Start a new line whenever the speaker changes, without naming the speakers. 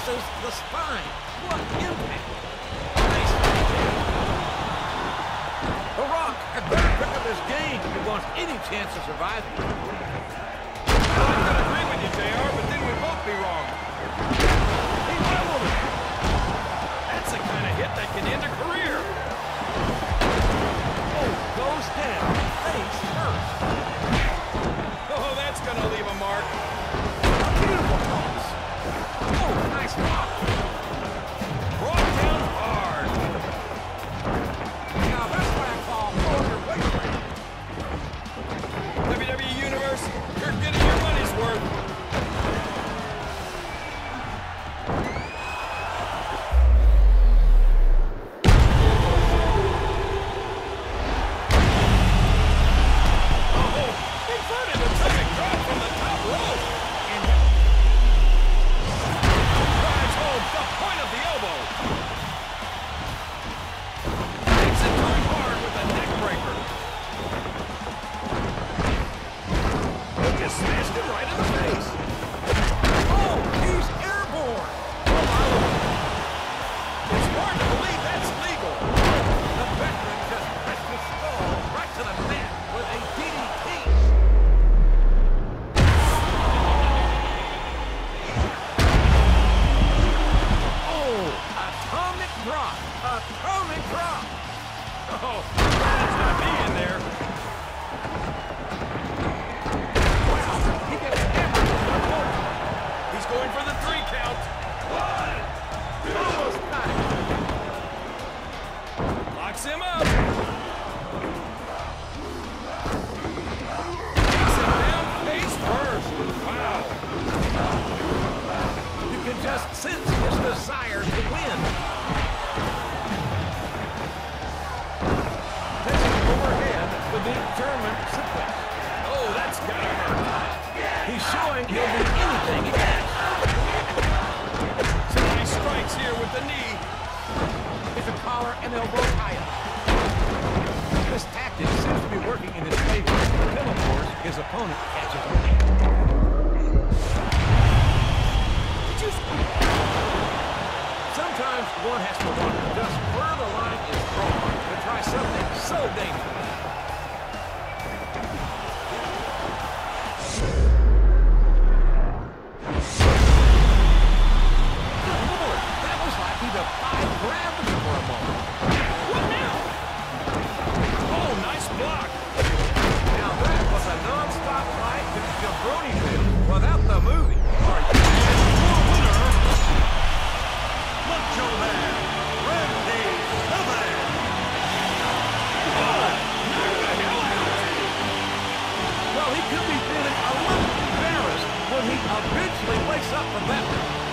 misses the spine. What impact! Nice right there. The Rock had better pick up his game if he wants any chance of surviving.
Well, I could agree with you, JR, but then we'd both be wrong.
He leveled it.
That's the kind of hit that can end a career.
Oh, goes down. Face first.
Oh, that's gonna leave a mark.
A beautiful toss. Oh, nice block.
Brought down hard.
Now that's what I call pull your weight around.
WWE Universe, you're getting your money's worth. Smashed him right in the face.
Oh, he's airborne.
It's hard to believe that's legal.
The veteran just pressed his skull right to the mat with a DDT. Oh, atomic drop. Atomic drop.
Oh, that's not me in there. He's going for the 3 count.
Almost got it.
Locks him up. Takes him down face first. Wow.
You can just sense his desire to win. Taking overhead with the German suplex.
Oh, that's gotta hurt.
He's showing he'll do anything he can.
Some nice strikes here with the knee.
It's a collar and elbow tie-up. This tactic seems to be working in his favor until, of course, his opponent catches him. Sometimes one has to wonder just where the line is drawn to try something so dangerous. Without the movie. Well, he could be feeling a little embarrassed when he eventually wakes up from that.